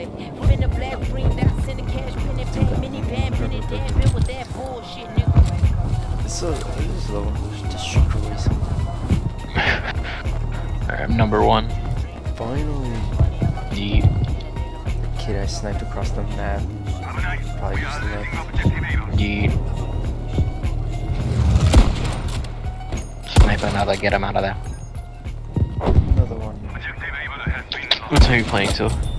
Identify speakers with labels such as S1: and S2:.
S1: Finna black green dots in the cash pen and pay minivan, mini damn been with that bullshit, nigga.
S2: This is low. Destroys him.
S3: Alright, I'm number 1.
S2: Finally.
S3: Yeet.
S2: The kid I sniped across the map. Probably used to know.
S3: Yeet. Snipe another, get him out of there.
S2: Another one.
S3: What time are you playing till?